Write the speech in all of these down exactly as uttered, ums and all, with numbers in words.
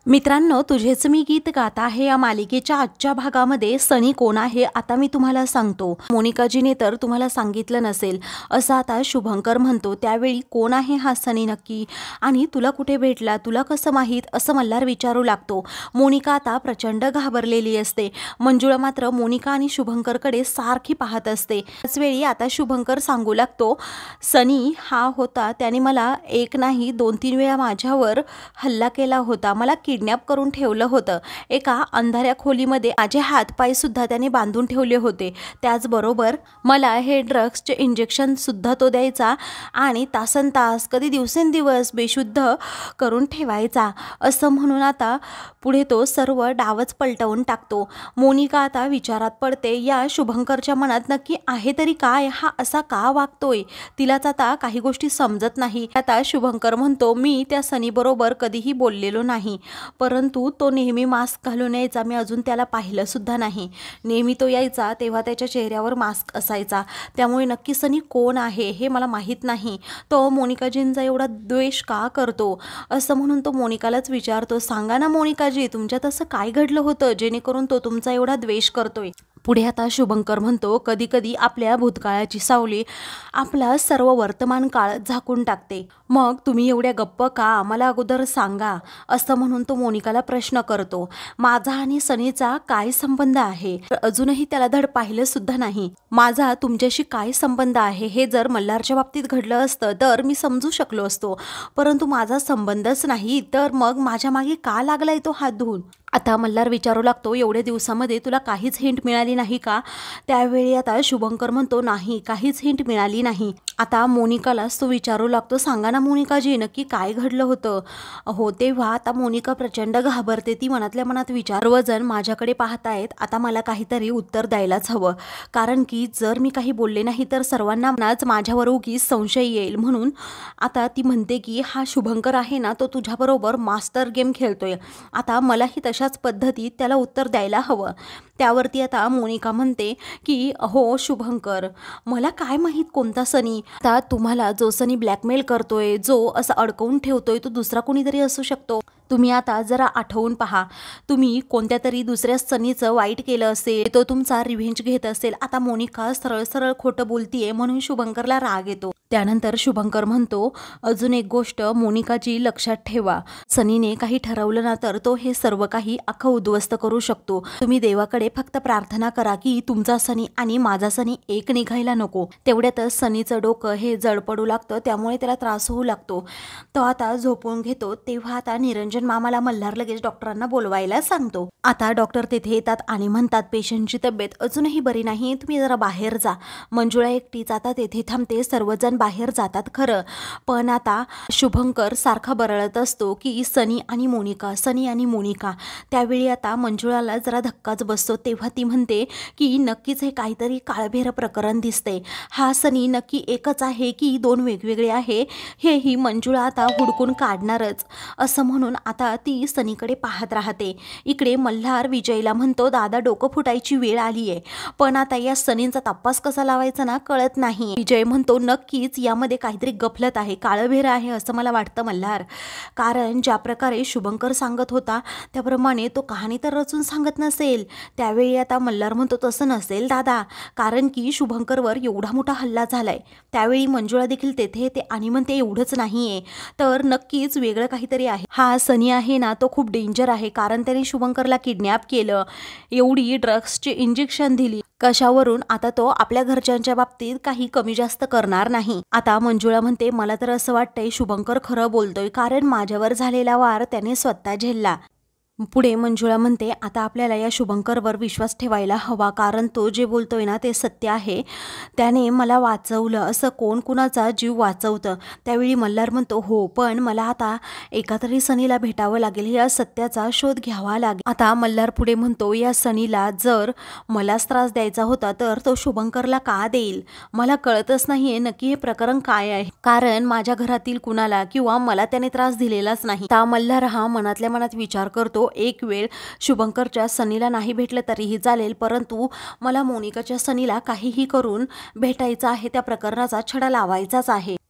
मित्रांनो, तुझेच मी गीत गात आहे या मालिकेच्या आजच्या भागामध्ये सनी कोण आहे आता मी तुम्हाला सांगतो। मोनिकाजीने तर तुम्हाला सांगितलं नसेल असं आता शुभंकर म्हणतो। त्यावेळी कोण आहे हा सनी नक्की आणि तुला कुठे भेटला, तुला कसं माहीत असं मल्हार विचारू लागतो। मोनिका आता प्रचंड घाबरलेली असते। मंजुळा मात्र मोनिका आणि शुभंकरकडे सारखी पाहत असते। त्याच वेळी आता शुभंकर सांगू लागतो, सनी हा होता, त्याने मला एक नाही दोन तीन वेळा माझ्यावर हल्ला केला होता, मला किडनॅप करून ठेवलं होतं। एका अंधाऱ्या खोलीमध्ये माझे हातपाय सुद्धा त्याने बांधून ठेवले होते। त्याचबरोबर मला हे ड्रग्सचे इंजेक्शन सुद्धा तो द्यायचा आणि तासनतास कधी दिवसेंदिवस बेशुद्ध करून ठेवायचा। असं म्हणून आता पुढे तो सर्व डावच पलटवून टाकतो। मोनिका आता विचारात पडते, या शुभंकरच्या मनात नक्की आहे तरी काय, हा असा का वागतोय, तिलाच आता काही गोष्टी समजत नाही। आता शुभंकर म्हणतो, मी त्या सनी बरोबर कधीही बोललेलो नाही, परंतु तो नेहमी मास्क घालून यायचा, मी अजून त्याला पाहिलं सुद्धा नाही। नेहमी तो यायचा तेव्हा त्याच्या चेहऱ्यावर मास्क असायचा, त्यामुळे नक्की सनी कोण आहे हे मला माहीत नाही। तो मोनिकाजींचा एवढा द्वेष का करतो, असं म्हणून तो मोनिकालाच विचारतो, सांगा ना मोनिकाजी, तुमच्यात असं काय घडलं होतं जेणेकरून तो तुमचा एवढा द्वेष करतोय। पुढे आता शुभंकर म्हणतो, कधी कधी आपल्या भूतकाळाची सावली आपला सर्व वर्तमान काळ झाकून टाकते, मग तुम्ही एवढ्या गप्प का, मला अगोदर सांगा। असं म्हणून तो मोनिकाला प्रश्न करतो, माझा आणि सनीचा काय संबंध आहे, अजूनही त्याला धड पाहिलं सुद्धा नाही। माझा तुमच्याशी काय संबंध आहे हे जर मल्हारच्या बाबतीत घडलं असतं तर मी समजू शकलो असतो, परंतु माझा संबंधच नाही, तर मग माझ्या मागे का लागलाय तो हात धुवून। आता मल्हार विचारू लागतो, एवढ्या दिवसामध्ये तुला काहीच हिंट मिळाली नाही का। त्यावेळी आता शुभंकर म्हणतो, नाही काहीच हिंट मिळाली नाही। आता मोनिकालाच तो विचारू लागतो, सांगा ना मोनिकाजी, नक्की काय घडलं होतं। हो तेव्हा आता मोनिका प्रचंड घाबरते, ती मनातल्या मनात विचार, सर्वजण माझ्याकडे पाहतायत, आता मला काहीतरी उत्तर द्यायलाच हवं, कारण की जर मी काही बोलले नाही तर सर्वांना मनाच माझ्यावर उगीच संशय येईल। म्हणून आता ती म्हणते की हा शुभंकर आहे ना, तो तुझ्याबरोबर मास्टर गेम खेळतोय, आता मलाही तशाच पद्धतीत त्याला उत्तर द्यायला हवं। त्यावरती आता मोनिका म्हणते की हो शुभंकर, मला काय माहीत कोणता सनी, आता तुम्हाला जो सनी ब्लॅकमेल करतोय, जो असं अडकवून ठेवतोय, तो दुसरा कोणीतरी असू शकतो। तुम्ही आता जरा आठवून पहा, तुम्ही कोणत्या तरी दुसऱ्या सनीचं वाईट केलं असेल, तो तुमचा रिव्हेंज घेत असेल। आता मोनिका सरळ सरळ खोटं बोलतीये म्हणून शुभंकरला राग येतो। त्यानंतर शुभंकर म्हणतो, अजून एक गोष्ट मोनिकाजी लक्षात ठेवा, सनीने काही ठरवलं ना तर तो हे सर्व काही अख्खं उद्ध्वस्त करू शकतो। तुम्ही देवाकडे फक्त प्रार्थना करा की तुमचा सनी आणि माझा सनी एक निघायला नको। तेवढ्यातच सनीचं डोकं हे जड पडू लागतं, त्यामुळे त्याला त्रास होऊ लागतो। तो आता झोपून घेतो। तेव्हा आता निरंजन मामाला मल्हार लगेच डॉक्टरांना बोलवायला सांगतो। आता डॉक्टर तेथे येतात आणि म्हणतात, पेशंटची तब्येत अजूनही बरी नाही, तुम्ही जरा बाहेर जा। मंजुळा एकटीच आता तेथे थांबते, सर्वजण बाहेर जातात खरं, पण आता शुभंकर सारखा बरळत असतो की सनी आणि मोनिका, सनी आणि मोनिका। त्यावेळी आता मंजुळाला जरा धक्काच बसतो। तेव्हा ती म्हणते की नक्कीच हे काहीतरी काळभेर प्रकरण दिसते, हा सनी नक्की एकच आहे की दोन वेगवेगळे आहे, हे ही मंजुळा आता हुडकून काढणारच। असं म्हणून आता ती सनीकडे पाहत राहते। इकडे मल्हार विजयला म्हणतो, दादा डोकं फुटायची वेळ आली आहे, पण आता या सनींचा तपास कसा लावायचा ना कळत नाही। विजय म्हणतो, नक्कीच यामध्ये काहीतरी गफलत आहे, काळभेर आहे असं मला वाटतं मल्हार, कारण ज्या प्रकारे शुभंकर सांगत होता त्याप्रमाणे तो कहाणी तर रचून सांगत नसेल। त्यावेळी आता मल्हार म्हणतो, तसं नसेल दादा, कारण की शुभंकरवर एवढा मोठा हल्ला झालाय। त्यावेळी मंजुळा देखील तेथे येते आणि म्हणते, एवढंच नाहीये तर नक्कीच वेगळं काहीतरी आहे, हा सनी आहे ना तो खूप डेंजर आहे, कारण त्याने शुभंकरला किडनॅप केलं, एवढी ड्रग्सची इंजेक्शन दिली, कशावरून आता तो आपल्या घरच्यांच्या बाबतीत काही कमी जास्त करणार नाही। आता मंजुळा म्हणते, मला तर असं वाटतंय शुभंकर खरं बोलतोय, कारण माझ्यावर झालेला वार त्याने स्वतः झेलला। पुढे मंजुळा म्हणते, आता आपल्याला या शुभंकरवर विश्वास ठेवायला हवा, कारण तो जे बोलतोय ना ते सत्य आहे, त्याने मला वाचवलं, असं कोण कुणाचा जीव वाचवतं। त्यावेळी मल्हार म्हणतो, हो पण मला आता एका तरी सनीला भेटावं लागेल, या सत्याचा शोध घ्यावा लागेल। आता मल्हार पुढे म्हणतो, या सनीला जर मलाच त्रास द्यायचा होता तर तो शुभंकरला का देईल, मला कळतच नाहीये नक्की हे प्रकरण काय आहे, कारण माझ्या घरातील कुणाला किंवा मला त्याने त्रास दिलेलाच नाही। आता मल्हार हा मनातल्या मनात विचार करतो, एक वेळ शुभंकरच्या सनीला नाही भेटलं तरीही चालेल, परंतु मला मोनिकाच्या सनीला काहीही करून भेटायचं आहे, त्या प्रकरणाचा छडा लावायचाच आहे।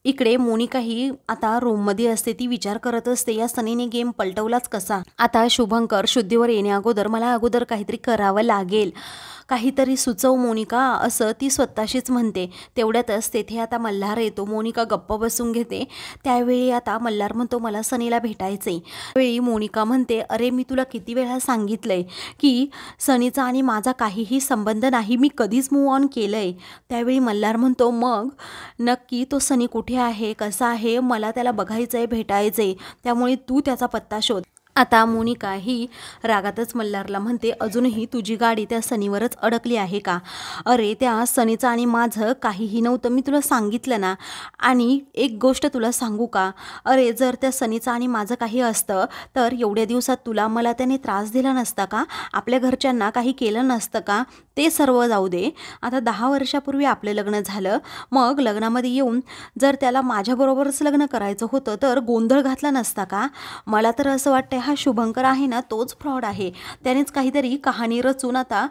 इकडे मोनिका ही आता रूममध्ये असते, ती विचार करत असते या सनीने गेम पलटवलाच कसा. आता शुभंकर शुद्धीवर येण्या अगोदर मला अगोदर काहीतरी करावं लागेल, काहीतरी सुचव मोनिका असं ती स्वतःशीच म्हणते. तेवढ्यातच तेथे आता मल्हार येतो. मोनिका गप्प बसून घेते. त्यावेळी आता मल्हार म्हणतो मला सनीला भेटायचंय. त्यावेळी मोनिका म्हणते अरे मी तुला किती वेळा सांगितलंय की सनीचा आणि माझा काहीही संबंध नाही, मी कधीच मूव ऑन केलंय. त्यावेळी मल्हार म्हणतो मग नक्की तो सनी कुठे आहे, कसा आहे, मला त्याला बघायचंय, भेटायचंय, त्यामुळे तू त्याचा पत्ता शोध. आता मोनिका ही रागातच मल्हारला म्हणते अजूनही तुझी गाडी त्या सनीवरच अडकली आहे का. अरे त्या सनीचं आणि माझं काहीही नव्हतं, मी तुला सांगितलं ना. आणि एक गोष्ट तुला सांगू का, अरे जर त्या सनीचं आणि माझं काही असतं तर एवढ्या दिवसात तुला मला त्याने त्रास दिला नसता का, आपल्या घरच्यांना काही केलं नसतं का. ते सर्व जाऊ दे, आता दहा वर्षापूर्वी आपलं लग्न झालं, मग लग्नामध्ये येऊन जर त्याला माझ्याबरोबरच लग्न करायचं होतं तर गोंधळ घातला नसता का. मला तर असं वाटतं हा शुभंकर आहे ना तोच फ्रॉड आहे, त्यानेच काहीतरी कहाणी रचून आता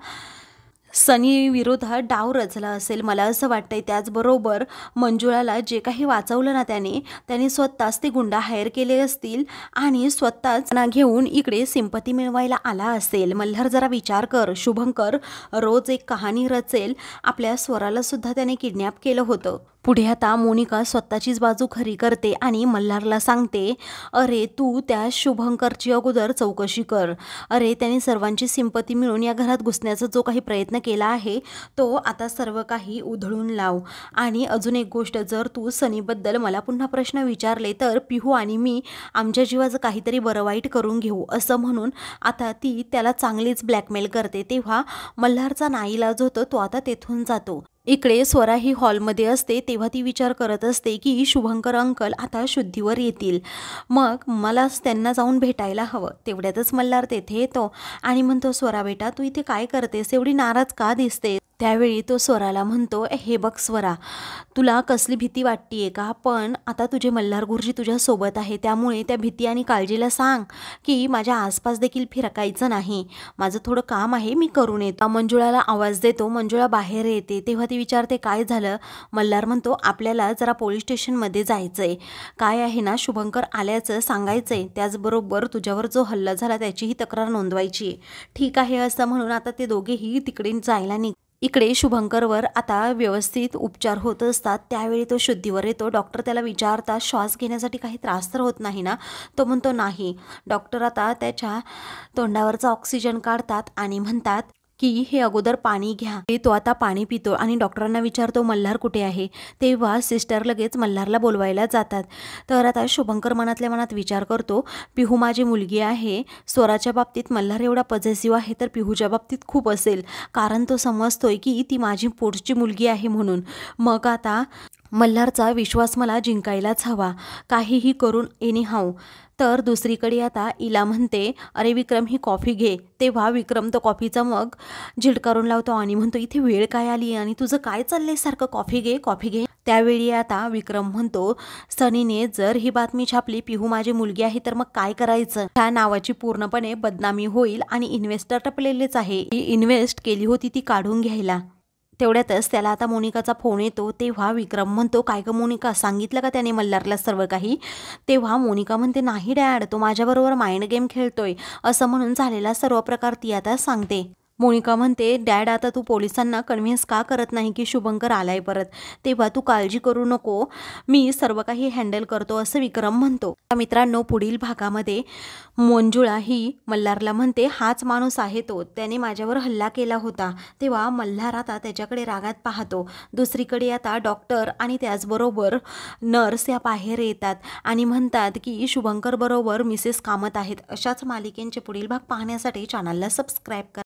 सनी विरोधात डाव रचला असेल, मला असं वाटतंय. त्याचबरोबर मंजुळाला जे काही वाचवलं ना त्याने त्याने स्वतःच ते गुंडा हायर केले असतील आणि स्वतःच ना घेऊन इकडे सिंपती मिळवायला आला असेल. मल्हार जरा विचार कर, शुभंकर रोज एक कहाणी रचेल, आपल्या स्वराला सुद्धा त्याने किडनॅप केलं होतं. पुढे आता मोनिका स्वतःचीच बाजू खरी करते आणि मल्हारला सांगते अरे तू त्या शुभंकरची अगोदर चौकशी कर. अरे त्याने सर्वांची सिंपती मिळून या घरात घुसण्याचा जो काही प्रयत्न केला आहे तो आता सर्व काही उधळून लाव. आणि अजून एक गोष्ट, जर तू सनीबद्दल मला पुन्हा प्रश्न विचारले तर पिहू आणि मी आमच्या जीवाचं काहीतरी बरं वाईट करून घेऊ असं म्हणून आता ती त्याला चांगलीच ब्लॅकमेल करते. तेव्हा मल्हारचा नाईलाज होतो, तो आता तेथून जातो. इकडे स्वरा ही हॉलमध्ये असते, तेव्हा ती विचार करत असते की शुभंकर अंकल आता शुद्धीवर येतील, मग मला त्यांना जाऊन भेटायला हवं. तेवढ्यातच मल्हार तेथे येतो आणि म्हणतो स्वरा बेटा तू इथे काय करतेस, एवढी नाराज का दिसते. त्यावेळी तो स्वराला म्हणतो हे बघ स्वरा, तुला कसली भीती वाटतीये का, पण आता तुझे मल्हार गुरुजी तुझ्यासोबत आहे, त्यामुळे त्या भीती आणि काळजीला सांग की माझ्या आसपास देखील फिरकायचं नाही, माझं थोडं काम आहे मी करून येतो. मंजुळाला आवाज देतो, मंजुळा बाहेर येते. तेव्हा ती विचारते काय झालं. मल्हार म्हणतो आपल्याला जरा पोलीस स्टेशनमध्ये जायचंय, काय आहे ना शुभंकर आल्याचं सांगायचंय, त्याचबरोबर तुझ्यावर जो हल्ला झाला त्याचीही तक्रार नोंदवायची. ठीक आहे असं म्हणून आता ते दोघेही तिकडे जायला निघ. इकडे शुभंकरवर आता व्यवस्थित उपचार होत असतात. त्यावेळी तो शुद्धीवर येतो. डॉक्टर त्याला विचारतात श्वास घेण्यासाठी काही त्रास तर होत नाही ना. तो म्हणतो नाही. डॉक्टर आता त्याच्या तोंडावरचा ऑक्सिजन काढतात आणि म्हणतात की हे अगोदर पाणी घ्या. तो आता पाणी पितो आणि डॉक्टरांना विचारतो मल्हार कुठे आहे. तेव्हा सिस्टर लगेच मल्हारला बोलवायला जातात. तर आता शुभंकर मनातल्या मनात विचार करतो पिहू माझी मुलगी आहे. स्वराच्या बाबतीत मल्हार एवढा पॉझिटिव्ह आहे तर पिहूच्या बाबतीत खूप असेल, कारण तो समजतोय की ती माझी पोटची मुलगी आहे म्हणून. मग आता मल्हारचा विश्वास मला जिंकायलाच हवा, काहीही करून एनी हाऊ. तर दुसरीकडे आता इला म्हणते अरे विक्रम ही कॉफी घे. तेव्हा विक्रम तो कॉफीचा मग झिडकारून लावतो आणि म्हणतो इथे वेळ काय आली आणि तुझं काय चाललंय सारखं, कॉफी घे कॉफी घे. त्यावेळी आता विक्रम म्हणतो सनीने जर ही बातमी छापली पिहू माझी मुलगी आहे तर मग काय करायचं. ह्या नावाची पूर्णपणे बदनामी होईल आणि इन्व्हेस्टर टपलेलेच आहे, ही इन्व्हेस्ट केली होती ती काढून घ्यायला. तेवढ्यातच त्याला आता मोनिकाचा फोन येतो. तेव्हा विक्रम म्हणतो काय ग मोनिका, सांगितलं का त्याने मल्हारला सर्व काही. तेव्हा मोनिका म्हणते नाही डॅड, तो माझ्याबरोबर माइंड गेम खेळतोय असं म्हणून झालेला सर्व प्रकार ती आता सांगते. मोनिका म्हणते डॅड आता तू पोलिसांना कन्व्हिन्स का करत नाही की शुभंकर आलाय परत. तेव्हा तू काळजी करू नको, मी सर्व काही हँडल करतो असं विक्रम म्हणतो. मित्रांनो पुढील भागामध्ये मंजुळा ही मल्हारला म्हणते हाच माणूस आहे तो, त्याने माझ्यावर हल्ला केला होता. तेव्हा मल्हार आता त्याच्याकडे रागात पाहतो. दुसरीकडे आता डॉक्टर आणि त्याचबरोबर नर्स या बाहेर येतात आणि म्हणतात की शुभंकर बरोबर मिसेस कामत आहेत. अशाच मालिकेंचे पुढील भाग पाहण्यासाठी चॅनलला सबस्क्राईब करा.